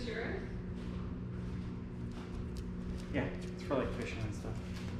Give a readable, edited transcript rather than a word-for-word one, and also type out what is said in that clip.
this yours? Yeah, it's for like fishing and stuff.